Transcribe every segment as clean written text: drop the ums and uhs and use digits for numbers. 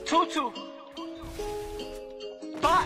Tutu. But.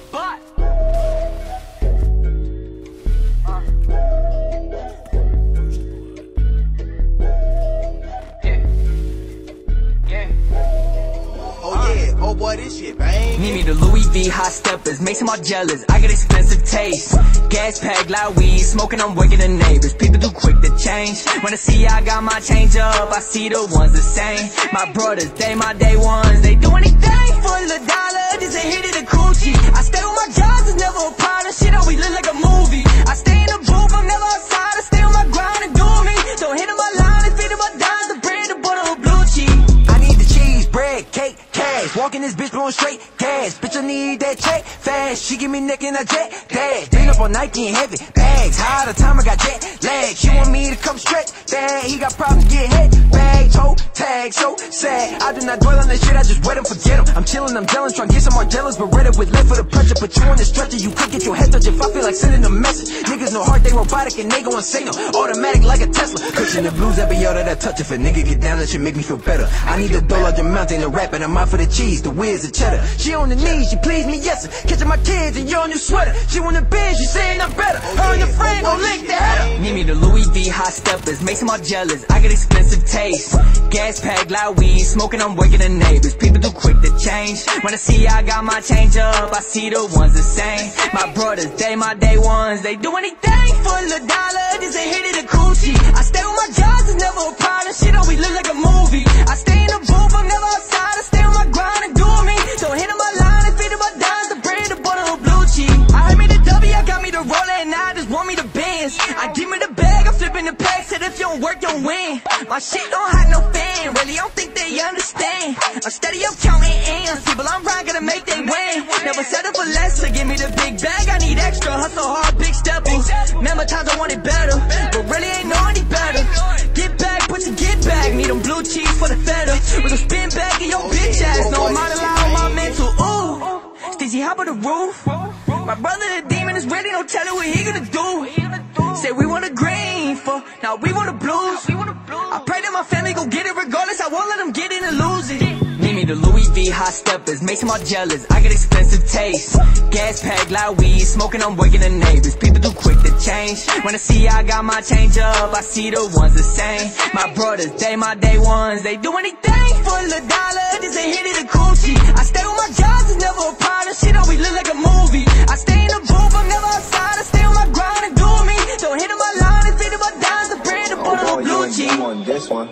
Oh boy, this shit bang. Need me the Louis V hot steppers, makes them all jealous. I got expensive taste. Gas pack, loud weed, smoking, I'm waking the neighbors. People too quick to change. When I see I got my change up, I see the ones the same. My brothers, they my day ones. They do anything for the dollar, just a hit of the coochie. I stay on my jobs, it's never a problem. Shit always look like a movie. I stay in the booth, I'm never outside. I stay on my grind and do me. Don't hit on my line and feed on my dimes. The bread, the butter, or blue cheese. I need the cheese, bread, cake, cash. Walking this bitch blowing straight gas. Bitch, I need that check fast. She give me neck and I jet dash. Been up on Nike and heavy bags. High the time I got jet lag. She want me to come stretch that. He got problems get hit bag, toe tag, so sad. I do not dwell on this shit, I just wet him, forget him. I'm chillin', I'm jealous, trying to get some more jealous, but ready with left for the pressure. Put you on the stretcher, you could get your head touched if I feel like sending a message. Niggas no heart, they robotic and they gon' signal. Automatic like a Tesla. Cushion the blues, every other that touch. If a nigga get down, that should make me feel better. I need the dough like the mountain, the rap, and I'm out for the cheese, the whiz, the cheddar. She on the knees, she please me, yes sir. Catching my kids in your new sweater. She want a binge, she saying I'm better. Her and your friend gon' link the header. Need me the Louis V hot steppers, makes them all jealous. I got expensive taste. Gas pack, loud weed, smoking, I'm waking the neighbors. People too quick to change. When I see I got my change up, I see the ones the same. My brothers, they my day ones. They do anything for the dollar, just a hit of the coochie. I stay on my jobs, it's never a problem. Shit always look like a movie. I stay in the booth, I'm never outside. I stay on my grind and do me. Don't hit on my line and feed on my dimes. The bread, the butter, or blue cheese. I heard me the W, I got me the roller, and now I just want me the Benz. I give me the bag, I'm flipping the pack. Said if you don't work, you don't win. My shit don't have no fan, really, I don't think they understand. I'm steady up counting M's. People I'm right, gotta make they win. Never settle for less, so give me the big bag. I need extra, hustle hard, big steppers. Remember times I wanted better, but really ain't know any better. Get back, put your get back. Need them blue cheese for the feta. With a spin back in your bitch ass. No, I'm out of line on my mental. Ooh, Stacey, hop on the roof. My brother the demon is ready, don't tell her what he gonna do. Say we want a green for, now we want a blues. I pray that my family gon' get it regardless, I won't let them get in and lose it. Need me the Louis V hot steppers, makes them all jealous. I got expensive taste. Gas pack, loud weed, smoking, I'm waking the neighbors. People too quick to change. When I see I got my change up, I see the ones the same. My brothers, they my day ones. They do anything for the dollar, just a hit of the coochie. I stay on my jobs, it's never a problem. Shit always look like a movie. I stay in the booth, I'm never outside. I stay on my grind and do me. Don't hit on my line and feed on my dimes. The bread, the butter, or blue cheese. I'm on this one.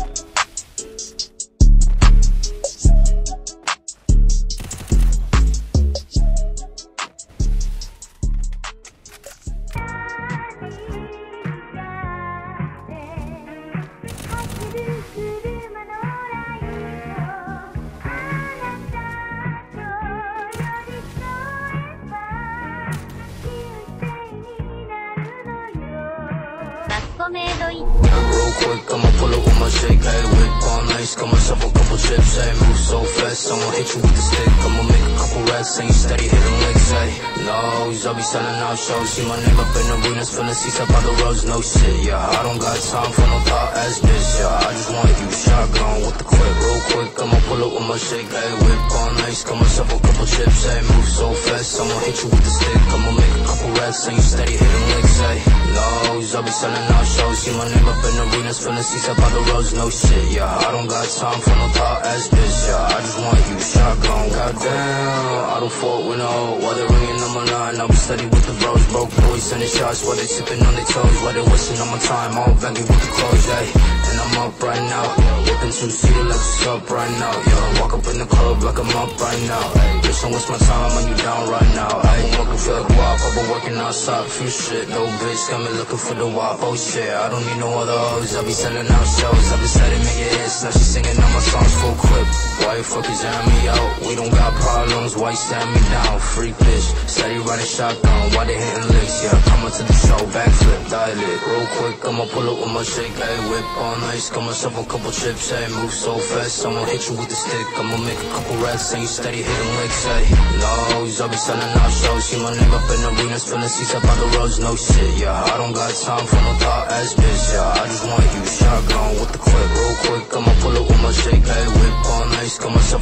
Real quick, I'ma pull up with my shake, hey, whip on ice, got myself a couple chips, hey, move so fast, I'ma hit you with the stick, I'ma make a couple racks, ain't steady hitting legs, hey, nose, I'll be selling out shows, see my name up in arenas, filling seats up by the roads, no shit, yeah, I don't got time for no thought ass bitch, yeah, I just want you shotgun with the quick, real quick, I'ma pull up with my shake, hey, whip on ice, got myself a couple chips, hey, move so fast, I'ma hit you with the stick, I'ma make a couple racks, ain't steady hitting legs, hey, nose, I'll be selling out shows, see my name up in arenas, filling seats up by the roads, no shit, yeah, I don't got time for no thought ass bitch, yeah, I just want you shotgun, goddamn, I don't fault with no, while they're ringing on my line, I'll be steady with the bros, broke boys sending shots, while they sipping on their toes, while they wasting on my time, all value with the clothes, ayy, and I'm up right now, whipping two-seater like what's up right now, yeah, walk up in the club like I'm up right now, ayy, bitch, don't waste my time when you down right now, ayy, working for the guap, I've been working outside, few shit, no bitch, got me looking for the wop, oh shit, I don't need no other hoes, I be selling out shows, I be steady making hits, now she singing all my songs full clip, why you fuckers jam me out, we don't got problems, why you stand me down, freak bitch, steady running shotgun, why they hitting licks, yeah, coming to the show, backflip, dilate, real quick, I'ma pull up with my shake, hey, whip on ice, got myself a couple chips, hey, move so fast, I'ma hit you with the stick, I'ma make a couple racks, ain't steady hitting licks, hey, nose, I'll be selling out shows, see my name up in arenas, filling seats up by the roads, no shit, yeah, I don't got time for no thought ass bitch, yeah, I just want you shotgun with the quick, real quick, I'ma pull up with my shake, hey, whip on ice, got myself a couple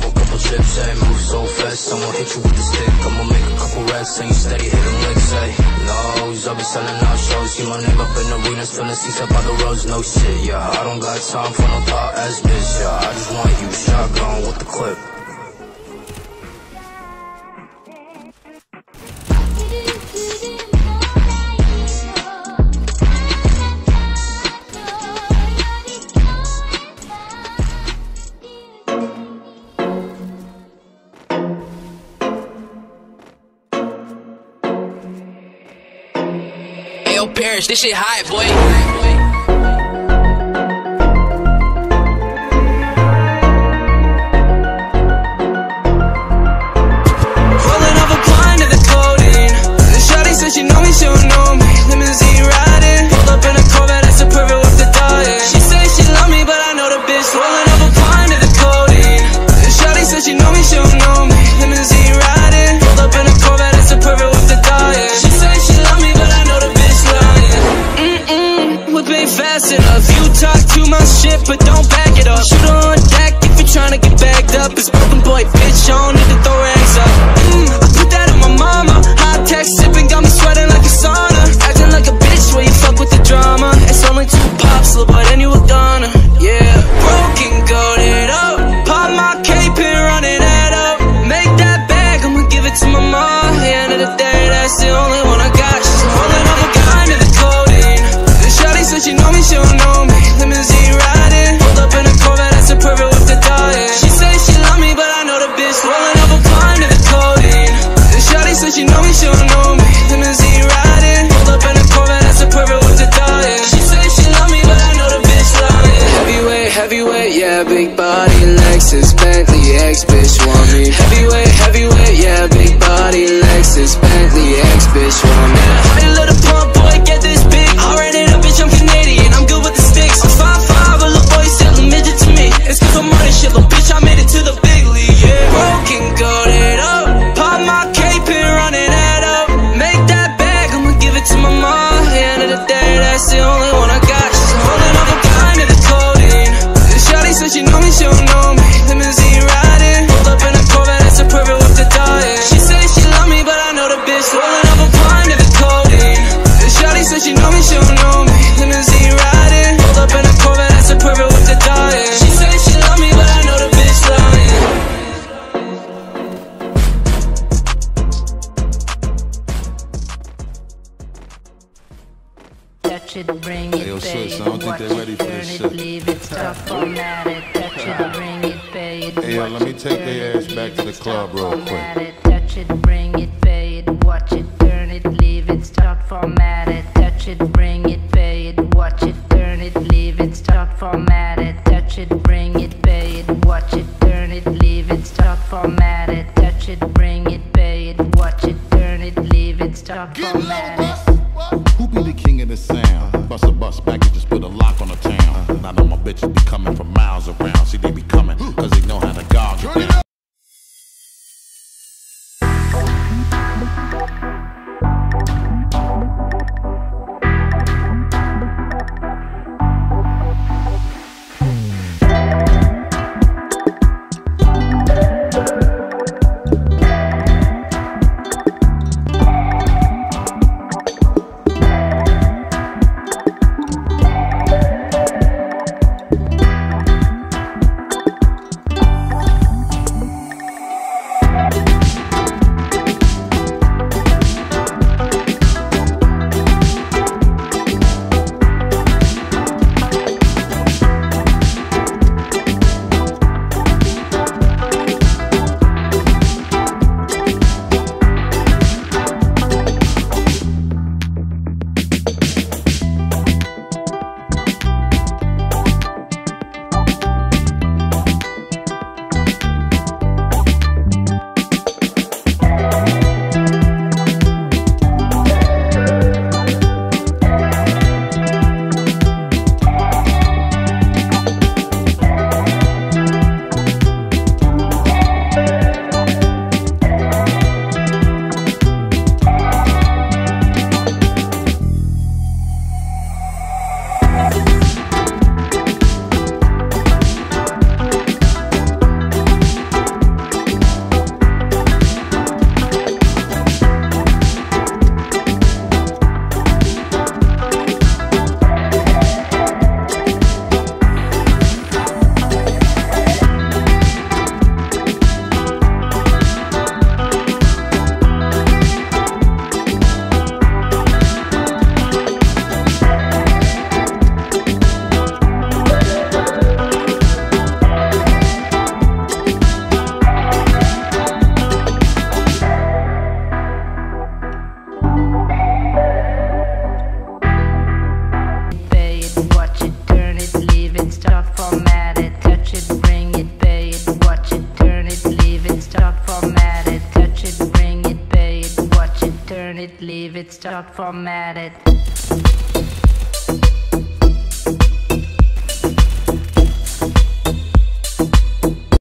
chips, ayy. Move so fast, I'ma hit you with the stick. I'ma make a couple racks, and you steady hitting licks, ayy. Nose, I'll be selling out shows. See my name up in arenas, filling seats up by the roads, no shit, yeah. I don't got time for no thought ass bitch, yeah. I just want you shotgun with the clip. Yo, Parrish, this shit high, boy. Rolling off a blind to the codeine. The shawty said she know me, she don't know me. Limousine riding, pulled up in a Corvette, that's a perfect with the diet. She say she love me, but I know the bitch. Rolling off a blind to the codeine. The shawty said she know me, she don't know me. Limousine riding, pulled up in a Corvette, that's a perfect with the diet. She say she love me, but I know the bitch lying. Whip ain't fast enough. You talk too much shit, but don't back it up. Shoot on deck if you're trying to get bagged up. It's open boy, bitch, I don't need to throw rags up. I put that on my mama. High tech sipping, got me sweating like a sauna. Acting like a bitch where you fuck with the drama. It's only 2 pops, little boy, then you a goner. Yeah, broken, goated up. Pop my cape and run it head up. Make that bag, I'ma give it to my mom. At the end of the day, that's the only one I got. She's rolling up a gun to the codeine. Shawty said she know me, she don't know me. Limousine riding, pulled up in a Corvette, that's a perfect with the diet. She say she love me, but I know the bitch. Rolling up a blind to the codeine. Shawty said she know me, she don't know me. Limousine riding, pulled up in a Corvette, that's a perfect with the diet. She say she love me, but I know the bitch lying. Heavyweight, heavyweight, yeah, big body, Lexus, Bentley, X bitch want me. Heavyweight, heavyweight, yeah, big body, Lexus, Bentley, X bitch want me. Hey, little pump boy, get this big. Already up, bitch, I'm Canadian, I'm good with the sticks. I'm 5'5", a little boy still a midget to me. It's cause I'm running shit, little bitch, I made it to the big league, yeah. Broken, goated up. Pop my cape and run it head up. Make that bag, I'ma give it to my mom. At the end of the day, that's the only one I got. She's holding up a gun to the codeine. Shawty said she know me, she don't know me. Limousine riding, pulled up in a Corvette, that's a perfect with the diet. She say she love me, but I know the bitch. Rolling up a blind to the codeine. Shawty said she know me, she don't know me. Limousine riding, pulled up in a Corvette, that's a perfect with the diet. She say she love me, but I know the bitch lying. Touch it, bring it, pay it, watch it, turn it, leave it, stop, format it. Touch it, bring it, pay it, Hey, yo, let me take their ass back to the club real quick. Touch it, bring it, pay it, watch it, turn it, leave it, start, format it. Touch it, bring it, pay it, watch it, turn it, leave it, start, format it. Touch it, bring it, pay it, watch it, turn it, leave it, start, format it. Touch it, bring it, pay it, watch it, turn it, leave it, start, format it. Who be the king of the sound? Bust a bus packages, put a lock on the town. I know my bitches be coming from miles around. See, they be coming, cause they know how to guard you down. it, start format it.